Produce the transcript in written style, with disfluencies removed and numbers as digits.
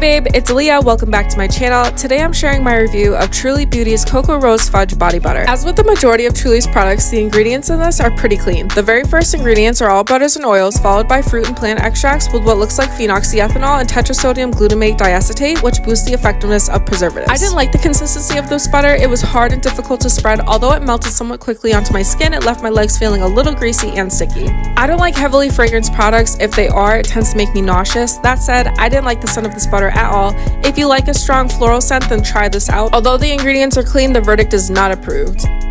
babe, it's Leah. Welcome back to my channel. Today I'm sharing my review of Truly Beauty's Cocoa Rose Fudge Body Butter. As with the majority of Truly's products, the ingredients in this are pretty clean. The very first ingredients are all butters and oils, followed by fruit and plant extracts with what looks like phenoxyethanol and tetrasodium glutamate diacetate, which boosts the effectiveness of preservatives. I didn't like the consistency of this butter. It was hard and difficult to spread. Although it melted somewhat quickly onto my skin, it left my legs feeling a little greasy and sticky. I don't like heavily fragranced products. If they are, it tends to make me nauseous. That said, I didn't like the scent of this butter at all. If you like a strong floral scent, then try this out. Although the ingredients are clean, the verdict is not approved.